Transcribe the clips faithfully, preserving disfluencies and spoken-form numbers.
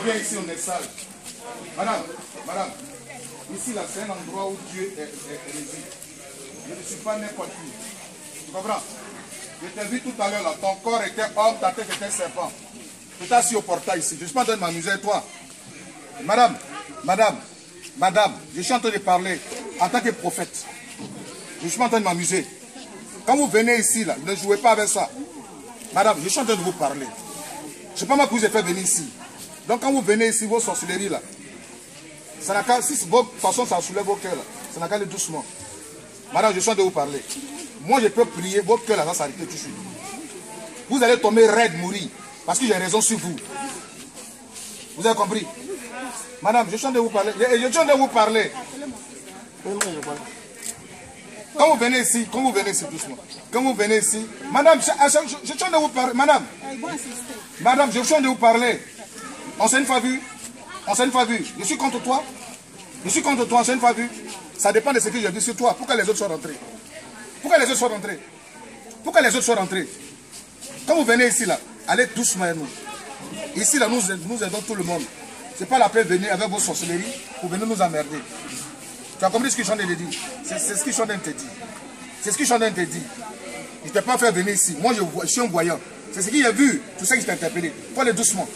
vient ici, on est sale. Madame, madame, ici là, c'est un endroit où Dieu est, est, est réside. Je ne suis pas n'importe qui. Tu comprends? Je t'ai vu tout à l'heure là, ton corps était homme, ta tête était serpent. Tu t'es assis au portail ici. Je suis pas en train de m'amuser avec toi. Madame, madame, madame, je suis en train de parler en tant que prophète. Je suis pas en train de m'amuser. Quand vous venez ici là, ne jouez pas avec ça. Madame, je suis en train de vous parler. Je ne sais pas moi que vous avez fait venir ici. Donc quand vous venez ici, vos sorcelleries là, ça n'a qu'à, si vos façons ça soulève vos cœurs là, ça n'a qu'à aller doucement. Madame, je suis en train de vous parler. Moi je peux prier, vos cœurs là, ça s'arrête tout de suite. Vous allez tomber raide, mourir, parce que j'ai raison sur vous. Vous avez compris? Madame, je suis en train de vous parler. Je, je suis en train de vous parler. Quand vous venez ici, quand vous venez ici doucement, quand vous venez ici, madame, je, je, je suis en train de vous parler, madame, madame, je suis en train de vous parler. On s'est une fois vu, on s'est une fois vu. Je suis contre toi, je suis contre toi, on s'est une fois vu. Ça dépend de ce que j'ai vu sur toi. Pourquoi les autres sont rentrés? Pourquoi les autres sont rentrés? Pourquoi les autres sont rentrés? Quand vous venez ici là, allez doucement à nous. Ici là, nous, nous aidons tout le monde. Ce n'est pas la peine de venir avec vos sorcelleries pour venir nous emmerder. Tu as compris ce que je suis en train de dire? C'est ce que je suis en train de te dire. C'est ce que je suis en train de te dire. Je ne t'ai pas fait venir ici. Moi, je, je suis un voyant. C'est ce qu'il a vu. Tout ça que je t'ai interpellé. Il faut aller doucement.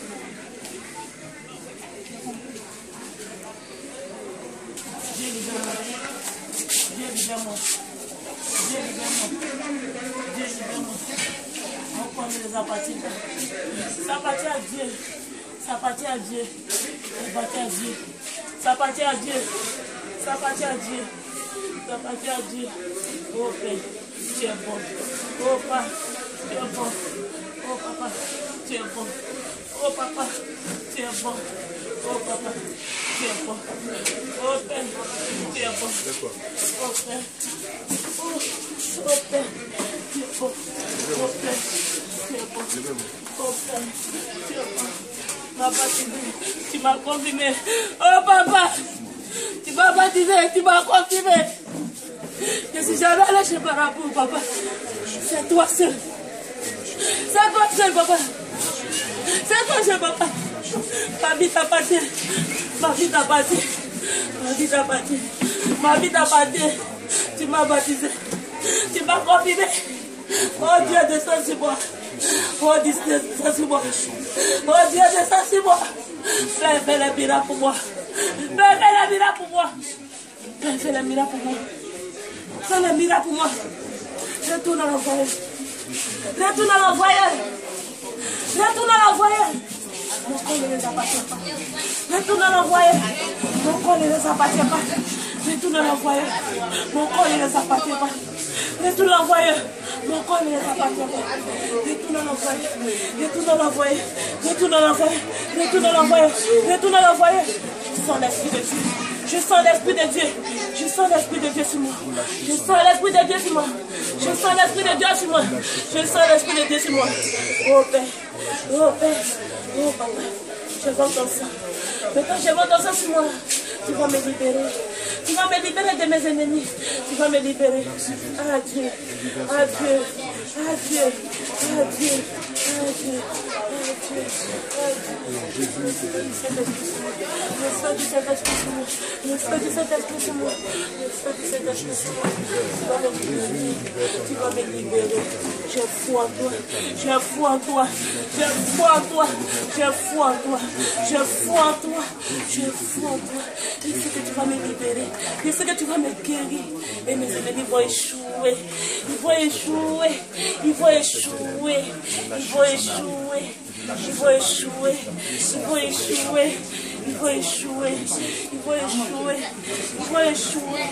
Dieu libère-moi. Dieu libère-moi. Dieu libère-moi. Dieu libère-moi. On connaît les appartient. Ça appartient à Dieu. Ça appartient à Dieu. Ça appartient à Dieu. Ça appartient à Dieu. Ça appartient à Dieu. Ça appartient à Dieu. Oh Père, tu es bon. Oh Papa, tu es bon. Oh Papa, tu es bon. Oh Papa, tu es bon. Oh Papa, tu es bon. Oh Père, tu es bon. Oh Père. Oh, oh Père, tu es bon. Oh Père, tu es bon. Oh Père, tu es bon. Papa, tu m'as confirmé. Oh Papa, tu m'as baptisé, tu m'as confirmé. Je suis jamais allé chez Marabout, papa. C'est toi seul. C'est toi seul, papa. C'est toi seul, papa. Ma vie t'appartient. Ma vie t'appartient. Ma vie t'appartient. Ma vie t'appartient. Tu m'as baptisé. Tu m'as confirmé. Oh Dieu, descends sur moi. Oh Dieu, descends sur moi. Oh Dieu, descends sur moi. Fais, fais les miracles pour moi. Fais, fais les miracles pour moi. Fais, fais les miracles pour moi. Fais les miracles pour moi. Retourne à l'envoyeur. Retourne à l'envoyeur. Retourne à l'envoyeur. Mon corps ne les appartient pas. Retourne à l'envoyeur. Mon corps ne les appartient pas. Retourne à l'envoyeur. Mon corps ne les appartient pas. Retourne à l'envoyeur. Mon corps ne les appartient pas. Retourne à l'envoyeur. Retourne à l'envoyeur. Retourne à l'envoyeur. Retourne à l'envoyeur. Retourne à l'envoyeur. Je sens l'esprit de Dieu. Je sens l'esprit de Dieu. Je sens l'esprit de Dieu sur moi. Je sens l'esprit de Dieu sur moi. Je sens l'esprit de Dieu sur moi. Je sens l'esprit de Dieu sur moi. Oh Père. Oh Père. Oh Papa. Je vois ton sang. Maintenant je vois ton sang sur moi. Tu vas me libérer. Tu vas me libérer de mes ennemis. Tu vas me libérer. Adieu. Adieu. Adieu. Adieu. Adieu. Adieu. Le sang du Saint-Esprit sur moi. Le sang du Saint-Esprit sur moi. Le sang du Saint-Esprit sur moi. Tu vas me libérer. Tu vas me libérer. J'ai foi en toi. J'ai foi en toi. J'ai foi en toi. J'ai foi en toi. J'ai foi en toi. J'ai foi en toi. Je sais que tu vas me libérer. Je sais que tu vas me guérir. Et mes ennemis vont échouer. Ils vont échouer. Ils vont échouer. Ils vont échouer. Ils vont échouer. Ils vont échouer. Ils vont échouer. Ils vont échouer. Ils vont échouer.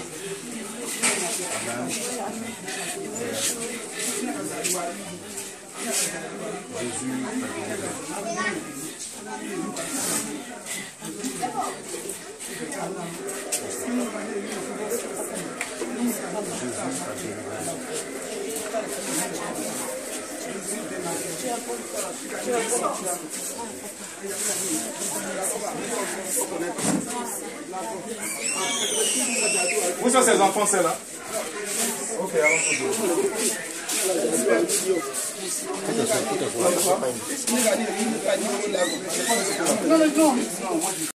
Où sont ces enfants, c'est là? Ok, allons-y. ici. Non, non, non.